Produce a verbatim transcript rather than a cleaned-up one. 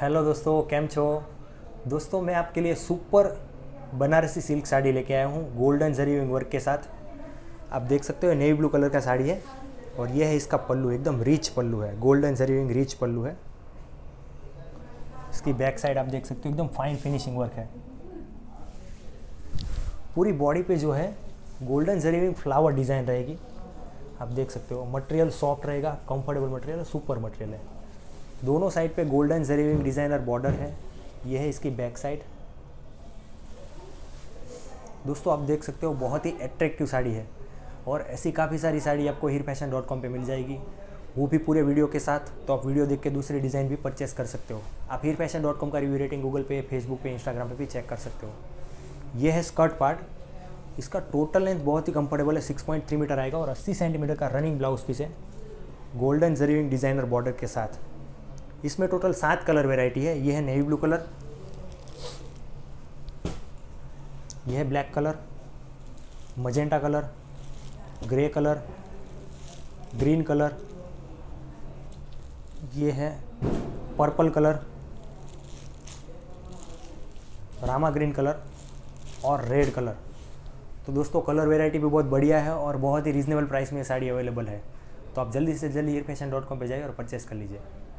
Hello दोस्तों, केम छो। दोस्तों मैं आपके लिए सुपर बनारसी सिल्क साड़ी लेके आया हूँ गोल्डन जरी वर्क के साथ। आप देख सकते हो नेवी ब्लू कलर का साड़ी है और यह है इसका पल्लू, एकदम रिच पल्लू है, गोल्डन जरी रिच पल्लू है। इसकी बैक साइड आप देख सकते हो, एकदम फाइन फिनिशिंग वर्क है। पूरी बॉडी पे जो है गोल्डन जरी फ्लावर डिज़ाइन रहेगी। आप देख सकते हो मटेरियल सॉफ्ट रहेगा, कंफर्टेबल मटेरियल है, सुपर मटेरियल है। दोनों साइड पे गोल्डन जरी डिज़ाइनर बॉर्डर है। यह है इसकी बैक साइड। दोस्तों आप देख सकते हो बहुत ही अट्रैक्टिव साड़ी है और ऐसी काफ़ी सारी साड़ी आपको हीर फैशन डॉट कॉम पर मिल जाएगी, वो भी पूरे वीडियो के साथ। तो आप वीडियो देख के दूसरे डिज़ाइन भी परचेस कर सकते हो। आप हीर फैशन डॉट कॉम का रिव्यू रेटिंग गूगल पे, फेसबुक पे, इंस्टाग्राम पे भी चेक कर सकते हो। यह है स्कर्ट पार्ट। इसका टोटल लेंथ बहुत ही कंफर्टेबल है, सिक्स पॉइंट थ्री मीटर आएगा और अस्सी सेंटीमीटर का रनिंग ब्लाउज पीस है गोल्डन जरी डिज़ाइनर बॉर्डर के साथ। इसमें टोटल सात कलर वेराइटी है। यह है नेवी ब्लू कलर, यह है black colour, magenta colour, grey colour, green colour, ये है purple colour, Rama green colour और रेड कलर। तो दोस्तों कलर वेराइटी भी बहुत बढ़िया है और बहुत ही रीज़नेबल प्राइस में साड़ी अवेलेबल है। तो आप जल्दी से जल्दी हीर फैशन डॉट कॉम पर जाइए और परचेस कर लीजिए।